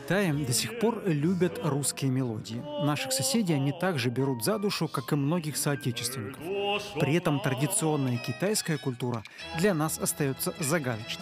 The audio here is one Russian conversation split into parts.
Китае до сих пор любят русские мелодии. Наших соседей они также берут за душу, как и многих соотечественников. При этом традиционная китайская культура для нас остается загадочной.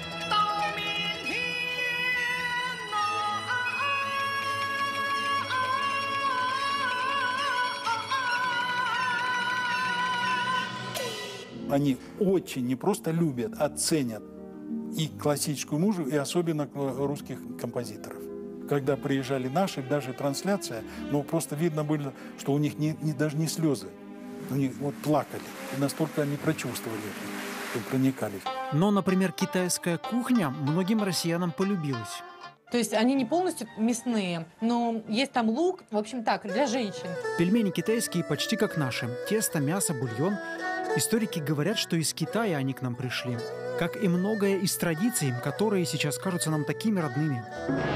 Они очень не просто любят, а ценят и классическую музыку, и особенно русских композиторов. Когда приезжали наши, даже трансляция, просто видно было, что у них даже не слезы. У них плакали. Настолько они прочувствовали это, и проникались. Но, например, китайская кухня многим россиянам полюбилась. То есть они не полностью мясные, но есть там лук, в общем так, для женщин. Пельмени китайские почти как наши. Тесто, мясо, бульон. Историки говорят, что из Китая они к нам пришли. Как и многое из традиций, которые сейчас кажутся нам такими родными.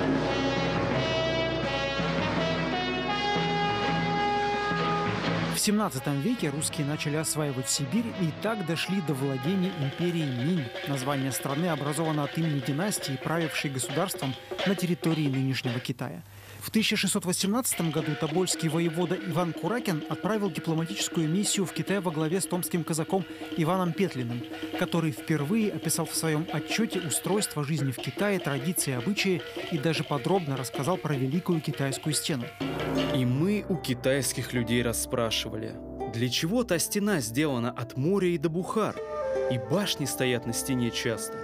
В 17 веке русские начали осваивать Сибирь и так дошли до владения империи Минь. Название страны образовано от имени династии, правившей государством на территории нынешнего Китая. В 1618 году тобольский воевода Иван Куракин отправил дипломатическую миссию в Китай во главе с томским казаком Иваном Петлиным, который впервые описал в своем отчете устройство жизни в Китае, традиции, обычаи и даже подробно рассказал про Великую Китайскую стену. И мы у китайских людей расспрашивали, для чего та стена сделана от моря и до Бухар, и башни стоят на стене часто.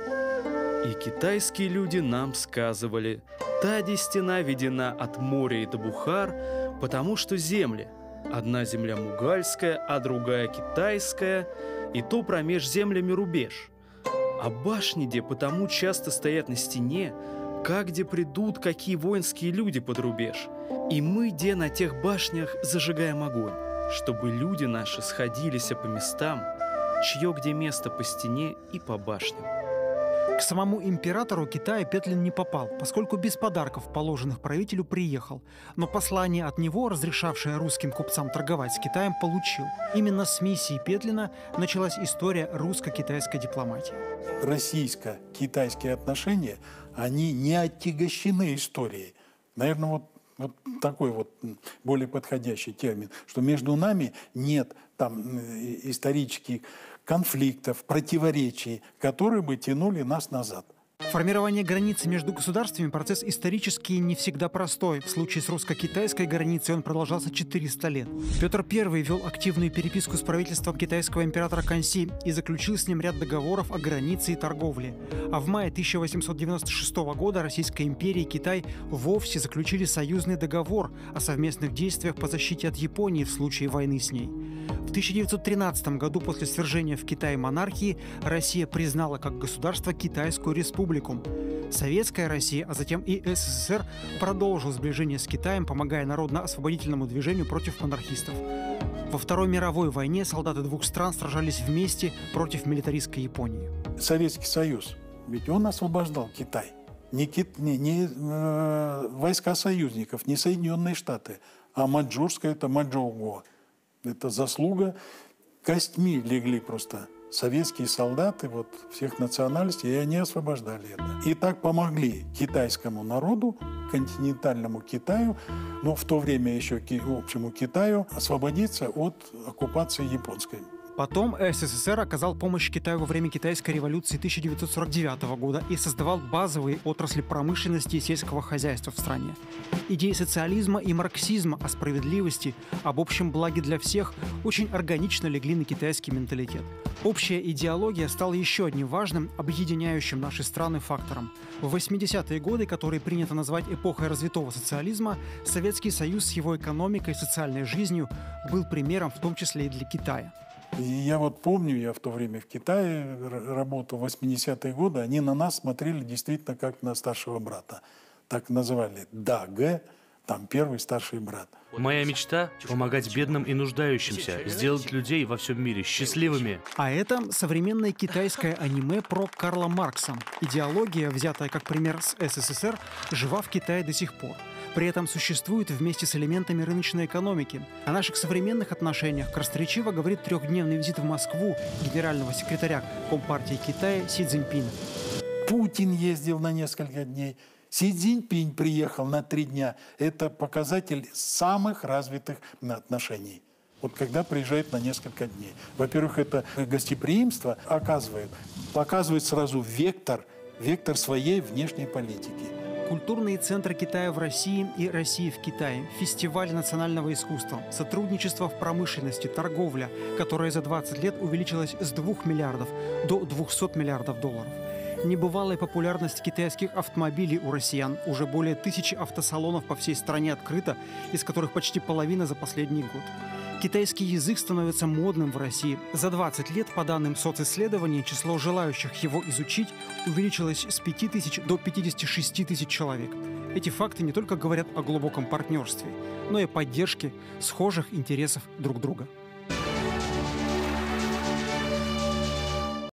И китайские люди нам сказывали, та стена ведена от моря и до Бухар, потому что земли. Одна земля мугальская, а другая китайская, и то промеж землями рубеж. А башни де потому часто стоят на стене, как где придут какие воинские люди под рубеж. И мы де на тех башнях зажигаем огонь, чтобы люди наши сходились по местам, чье где место по стене и по башням. К самому императору Китая Петлин не попал, поскольку без подарков, положенных правителю, приехал. Но послание от него, разрешавшее русским купцам торговать с Китаем, получил. Именно с миссии Петлина началась история русско-китайской дипломатии. Российско-китайские отношения, они не отягощены историей. Наверное, вот такой более подходящий термин, что между нами нет исторических конфликтов, противоречий, которые бы тянули нас назад. Формирование границы между государствами – процесс исторически не всегда простой. В случае с русско-китайской границей он продолжался 400 лет. Петр I вел активную переписку с правительством китайского императора Каньси и заключил с ним ряд договоров о границе и торговле. А в мае 1896 года Российская империя и Китай вовсе заключили союзный договор о совместных действиях по защите от Японии в случае войны с ней. В 1913 году после свержения в Китае монархии Россия признала как государство Китайскую республику. Советская Россия, а затем и СССР продолжил сближение с Китаем, помогая народно-освободительному движению против монархистов. Во Второй мировой войне солдаты двух стран сражались вместе против милитаристской Японии. Советский Союз, ведь он освобождал Китай. Не войска союзников, не Соединенные Штаты, а маньчжурская, это Маньчжоу-го. Это заслуга, костьми легли просто советские солдаты всех национальностей, и они освобождали это. И так помогли китайскому народу, континентальному Китаю, но в то время еще общему Китаю, освободиться от оккупации японской. Потом СССР оказал помощь Китаю во время Китайской революции 1949 года и создавал базовые отрасли промышленности и сельского хозяйства в стране. Идеи социализма и марксизма о справедливости, об общем благе для всех очень органично легли на китайский менталитет. Общая идеология стала еще одним важным, объединяющим наши страны фактором. В 80-е годы, которые принято назвать эпохой развитого социализма, Советский Союз с его экономикой и социальной жизнью был примером в том числе и для Китая. И я помню, я в то время в Китае работал, в 80-е годы, они на нас смотрели действительно как на старшего брата. Так называли ДАГ, первый старший брат. Моя мечта – помогать бедным и нуждающимся, сделать людей во всем мире счастливыми. А это современное китайское аниме про Карла Маркса. Идеология, взятая как пример с СССР, жива в Китае до сих пор. При этом существует вместе с элементами рыночной экономики. О наших современных отношениях красноречиво говорит трехдневный визит в Москву генерального секретаря Компартии Китая Си Цзиньпина. Путин ездил на несколько дней. Си Цзиньпинь приехал на 3 дня. Это показатель самых развитых отношений. Вот когда приезжает на несколько дней. Во-первых, это гостеприимство показывает сразу вектор своей внешней политики. Культурные центры Китая в России и России в Китае, фестиваль национального искусства, сотрудничество в промышленности, торговля, которая за 20 лет увеличилась с 2 миллиардов до 200 миллиардов долларов. Небывалая популярность китайских автомобилей у россиян. Уже более 1000 автосалонов по всей стране открыто, из которых почти половина за последний год. Китайский язык становится модным в России. За 20 лет, по данным социсследований, число желающих его изучить увеличилось с 5000 до 56 тысяч человек. Эти факты не только говорят о глубоком партнерстве, но и о поддержке схожих интересов друг друга.